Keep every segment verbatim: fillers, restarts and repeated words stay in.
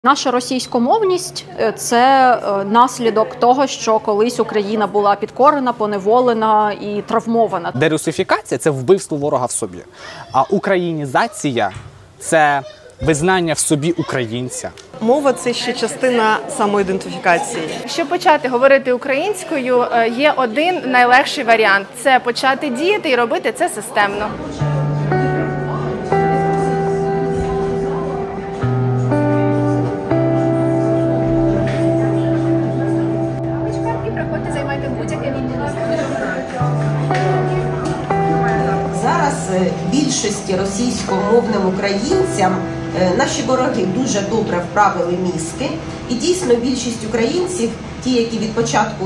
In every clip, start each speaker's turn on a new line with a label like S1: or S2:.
S1: Наша російськомовність – це наслідок того, що колись Україна була підкорена, поневолена і травмована.
S2: Дерусифікація – це вбивство ворога в собі, а українізація – це визнання в собі українця.
S3: Мова – це ще частина самоідентифікації.
S4: Щоб почати говорити українською, є один найлегший варіант – це почати діяти і робити це системно.
S5: Зараз більшості російськомовним українцям наші вороги дуже добре вправили мізки. І дійсно більшість українців, ті, які від початку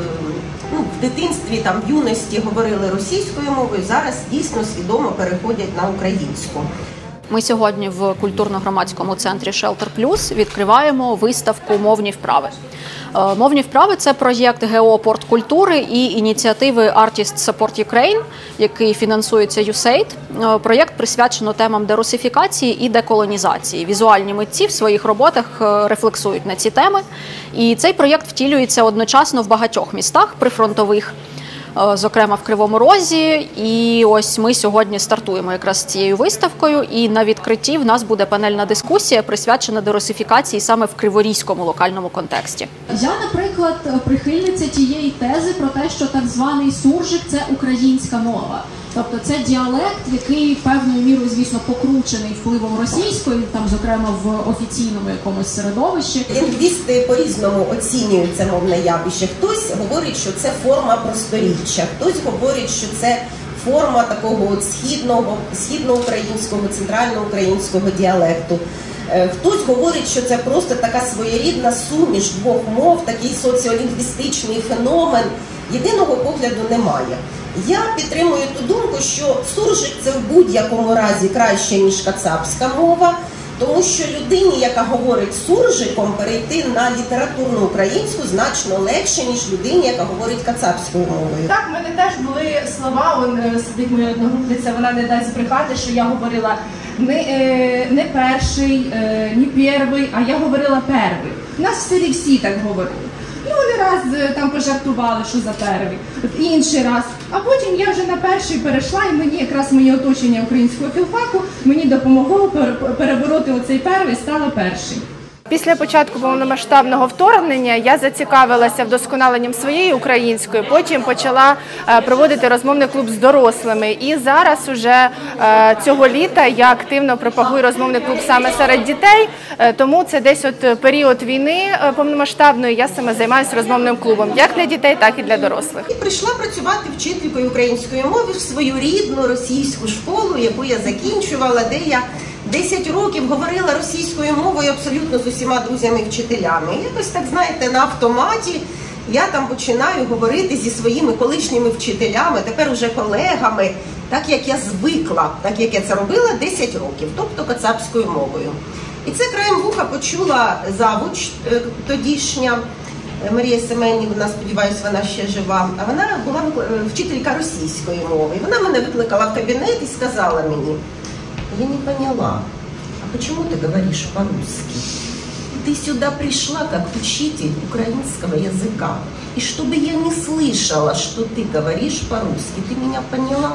S5: ну, в дитинстві, там, в юності говорили російською мовою, зараз дійсно свідомо переходять на українську.
S1: Ми сьогодні в культурно-громадському центрі Shelter Plus відкриваємо виставку «Мовні вправи». «Мовні вправи» – це проєкт ГО «Порт культури» і ініціативи Artist Support Ukraine, який фінансується ю ес ей ай ді. Проєкт присвячено темам дерусифікації і деколонізації. Візуальні митці в своїх роботах рефлексують на ці теми. І цей проєкт втілюється одночасно в багатьох містах прифронтових, зокрема в Кривому Розі. І ось ми сьогодні стартуємо якраз цією виставкою, і на відкритті в нас буде панельна дискусія, присвячена дерусифікації саме в криворізькому локальному контексті.
S6: Я, наприклад, прихильниця тієї тези про те, що так званий суржик – це українська мова. Тобто це діалект, який певною мірою, звісно, покручений впливом російської, там, зокрема, в офіційному якомусь середовищі.
S5: Лінгвісти по-різному оцінюють це мовне явище. Хтось говорить, що це форма просторіччя, хтось говорить, що це форма такого от східного, східноукраїнського, центральноукраїнського діалекту. Хтось говорить, що це просто така своєрідна суміш двох мов, такий соціолінгвістичний феномен. Єдиного погляду немає. Я підтримую ту думку, що суржик – це в будь-якому разі краще, ніж кацапська мова, тому що людині, яка говорить суржиком, перейти на літературну українську значно легше, ніж людині, яка говорить кацапською мовою.
S4: Так, в мене теж були слова, он сидить моя одногрупниця, вона не дасть збрехати, що я говорила не, е, не перший, е, не перший, а я говорила перший. У нас в селі всі так говорили. Ну, вони раз там пожартували, що за перший, інший раз. А потім я вже на перший перейшла, і мені якраз моє оточення українського філфаку мені допомогло перебороти оцей перший, стало перший. Після початку повномасштабного вторгнення я зацікавилася вдосконаленням своєї української, потім почала проводити розмовний клуб з дорослими. І зараз уже цього літа я активно пропагую розмовний клуб саме серед дітей, тому це десь от період війни повномасштабної я саме займаюся розмовним клубом, як для дітей, так і для дорослих.
S5: І прийшла працювати вчителькою української мови в свою рідну російську школу, яку я закінчувала, де я десять років говорила російською мовою абсолютно з усіма друзями-вчителями. І якось так, знаєте, на автоматі я там починаю говорити зі своїми колишніми вчителями, тепер уже колегами, так як я звикла, так як я це робила десять років, тобто кацапською мовою. І це краєм вуха почула завуч тодішня, Марія Семенівна, сподіваюся, вона ще жива, а вона була вчителька російської мови. І вона мене викликала в кабінет і сказала мені: «Я не поняла, а почему ты говоришь по-русски? Ты сюда пришла как учитель украинского языка, и чтобы я не слышала, что ты говоришь по-русски, ты меня поняла?»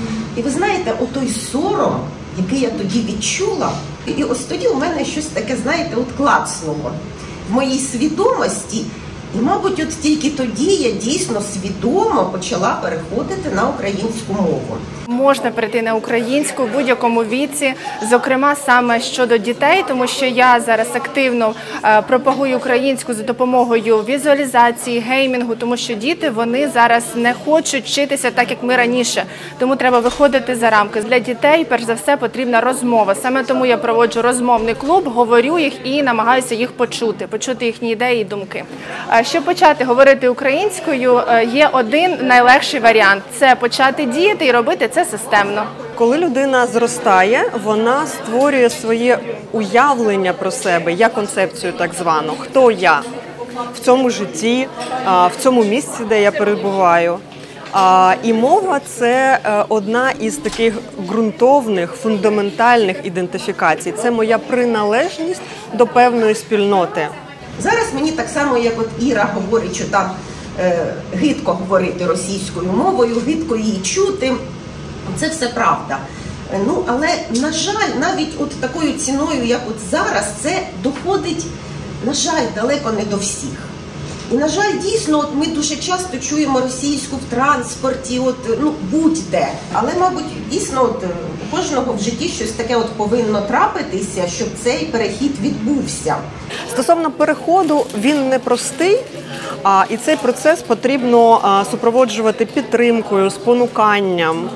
S5: І ви знаєте, отой сором, який я тоді відчула, і ось тоді у мене щось таке, знаєте, от клацнуло в моїй свідомості. І, мабуть, от тільки тоді я дійсно свідомо почала переходити на українську мову.
S4: Можна перейти на українську в будь-якому віці, зокрема саме щодо дітей, тому що я зараз активно пропагую українську за допомогою візуалізації, геймінгу, тому що діти, вони зараз не хочуть вчитися так, як ми раніше. Тому треба виходити за рамки. Для дітей, перш за все, потрібна розмова. Саме тому я проводжу розмовний клуб, говорю їх і намагаюся їх почути, почути їхні ідеї і думки. Щоб почати говорити українською, є один найлегший варіант – це почати діяти і робити це системно.
S3: Коли людина зростає, вона створює своє уявлення про себе, я концепцію так звану, хто я в цьому житті, в цьому місці, де я перебуваю. А, і мова – це е, одна із таких ґрунтовних, фундаментальних ідентифікацій. Це моя приналежність до певної спільноти.
S5: Зараз мені так само, як от Іра говорить, що там е, гидко говорити російською мовою, гидко її чути. Це все правда. Ну, але, на жаль, навіть от такою ціною, як от зараз, це доходить, на жаль, далеко не до всіх. І, на жаль, дійсно, от ми дуже часто чуємо російську в транспорті, от, ну, будь-де. Але, мабуть, дійсно, от, у кожного в житті щось таке от повинно трапитися, щоб цей перехід відбувся.
S3: Стосовно переходу, він непростий, а, і цей процес потрібно а, супроводжувати підтримкою, спонуканням,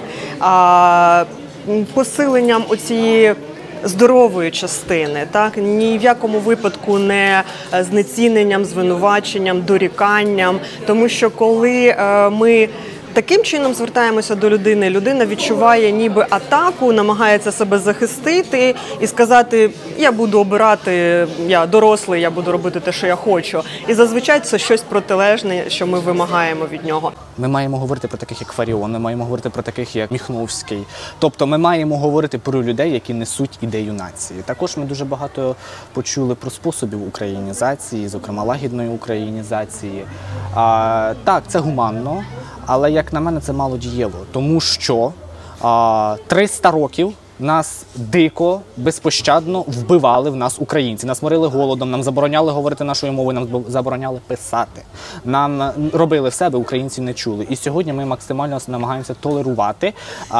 S3: а, посиленням оцієї здорової частини, так? Ні в якому випадку не знеціненням, звинуваченням, доріканням, тому що коли е, ми таким чином звертаємося до людини, людина відчуває ніби атаку, намагається себе захистити і сказати, я буду обирати, я дорослий, я буду робити те, що я хочу. І зазвичай це щось протилежне, що ми вимагаємо від нього.
S2: Ми маємо говорити про таких, як Фаріон, ми маємо говорити про таких, як Міхновський. Тобто ми маємо говорити про людей, які несуть ідею нації. Також ми дуже багато почули про способів українізації, зокрема лагідної українізації. А, так, це гуманно, але, як на мене, це мало дієво, тому що а, триста років нас дико, безпощадно вбивали в нас українці. Нас морили голодом, нам забороняли говорити нашою мовою, нам забороняли писати. Нам робили все, аби українці не чули. І сьогодні ми максимально намагаємося толерувати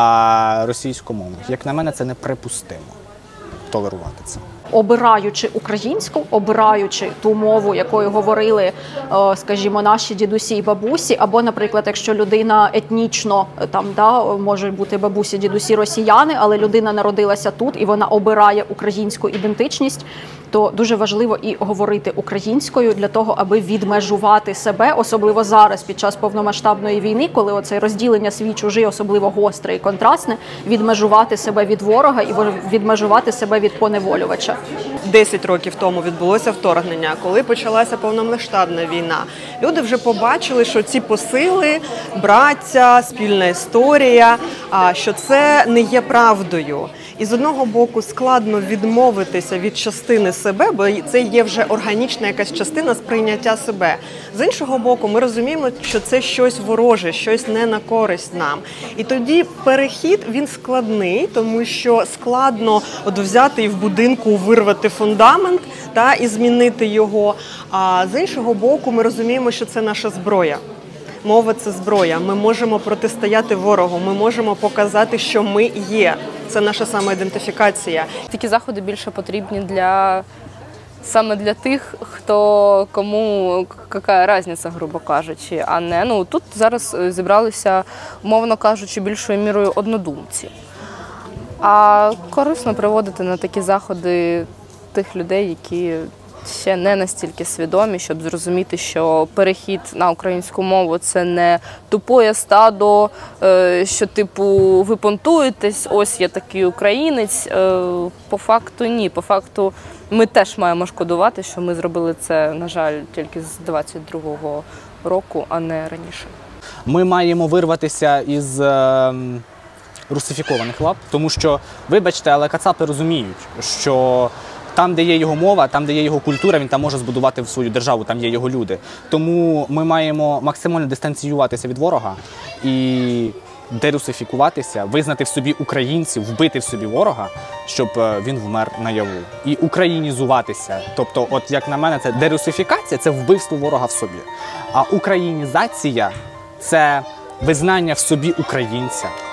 S2: а, російську мову. Як на мене, це неприпустимо толерувати це.
S1: Обираючи українську, обираючи ту мову, якою говорили, скажімо, наші дідусі і бабусі, або, наприклад, якщо людина етнічно, там, да, може бути бабусі, дідусі росіяни, але людина народилася тут і вона обирає українську ідентичність, то дуже важливо і говорити українською для того, аби відмежувати себе, особливо зараз, під час повномасштабної війни, коли оце розділення свій-чужий особливо гостре і контрастне, відмежувати себе від ворога і відмежувати себе від поневолювача.
S3: Десять років тому відбулося вторгнення, коли почалася повномасштабна війна. Люди вже побачили, що ці посили, браття, спільна історія, що це не є правдою. І з одного боку складно відмовитися від частини себе, бо це є вже органічна якась частина сприйняття себе. З іншого боку, ми розуміємо, що це щось вороже, щось не на користь нам. І тоді перехід, він складний, тому що складно от взяти і в будинку вирвати фундамент та, і змінити його. А з іншого боку, ми розуміємо, що це наша зброя. Мова – це зброя. Ми можемо протистояти ворогу, ми можемо показати, що ми є. Це наша самоідентифікація.
S7: Такі заходи більше потрібні для, саме для тих, хто, кому яка різниця, грубо кажучи, а не, ну, тут зараз зібралися, умовно кажучи, більшою мірою однодумці. А корисно приводити на такі заходи тих людей, які ще не настільки свідомі, щоб зрозуміти, що перехід на українську мову – це не тупое стадо, що, типу, ви понтуєтесь, ось я такий українець. По факту ні. По факту ми теж маємо шкодувати, що ми зробили це, на жаль, тільки з двадцять другого року, а не раніше.
S2: Ми маємо вирватися із е, русифікованих лап, тому що, вибачте, але кацапи розуміють, що там, де є його мова, там, де є його культура, він там може збудувати свою державу, там є його люди. Тому ми маємо максимально дистанціюватися від ворога і дерусифікуватися, визнати в собі українців, вбити в собі ворога, щоб він вмер наяву. І українізуватися. Тобто, от як на мене, це дерусифікація – це вбивство ворога в собі. А українізація – це визнання в собі українця.